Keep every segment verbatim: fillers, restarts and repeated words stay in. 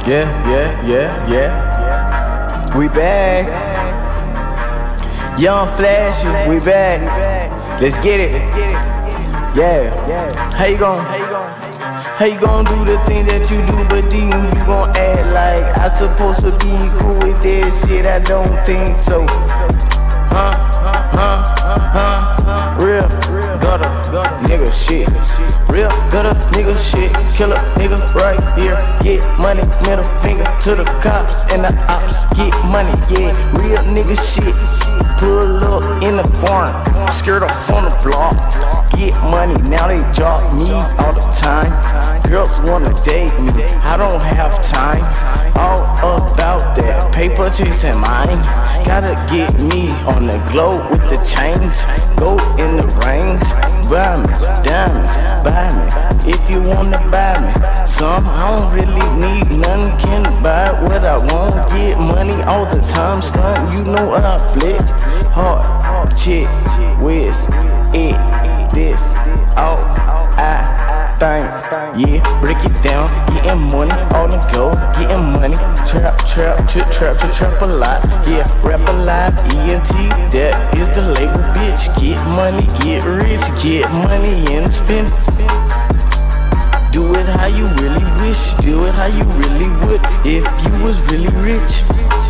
Yeah, yeah, yeah, yeah. We back. Young Flashy, we back. Let's get it. Yeah. How you gon' How you gon' do the thing that you do, but then you gon' act like I supposed to be cool with that shit? I don't think so. Huh? Huh? Huh? Real gutter nigga shit. Real gutter nigga shit. Killer nigga right here. Get money, middle finger to the cops and the ops. Get money, yeah. Real nigga shit. Pull up in the farm, skirt off on the block. Get money, now they drop me all the time. Girls wanna date me, I don't have time. All about that paper chasing mine. Gotta get me on the globe with the chains. Go in the range, buy me diamonds, buy me if you wanna buy me some. I don't really need nothing, can buy what I want. Get money all the time, stunt, you know I flick hard, chick, whiz, it, this, all I think. Yeah, break it down, getting money on the go, getting money. Trap, trap, trip, trap, trap, trap a lot. Yeah, rap alive, E N T, that is the label, bitch. Get money, get rich, get money and spend. Do it how you really wish, do it how you really would if you was really rich.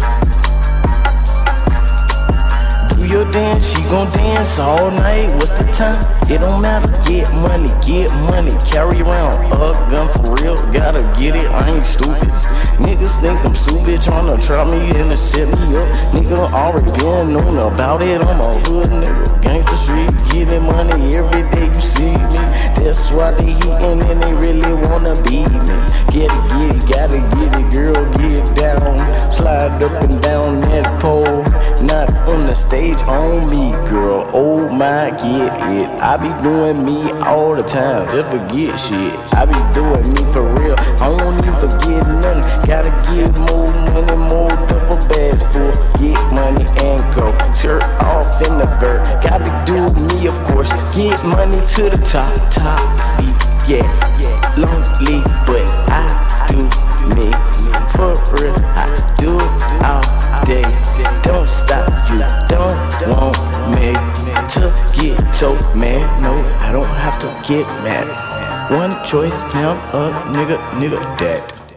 Do your dance, she gon' dance all night. What's the time? It don't matter. Get money, get money. Carry around a gun for real. Gotta get it, I ain't stupid. Niggas think I'm stupid, tryna trap me and to set me up. Nigga already been known about it. I'm a hood nigga, gangsta street, getting money every day you see me. That's why they eatin' and they really wanna beat me. Get it, get it, gotta get it, girl, get down. Slide up and down that pole. Not on the stage on me, girl, oh my, get it. I be doing me all the time, just forget shit. I be doing me for real, I won't even forget nothing. Gotta get more money, more double bags for get money and go. Shirt off in the vert, gotta do me of course. Get money to the top, top, yeah. Lonely, but I do me for real. I do it all day. Don't stop, you don't want me to get so mad. No, I don't have to get mad. One choice now, a nigga, nigga, that.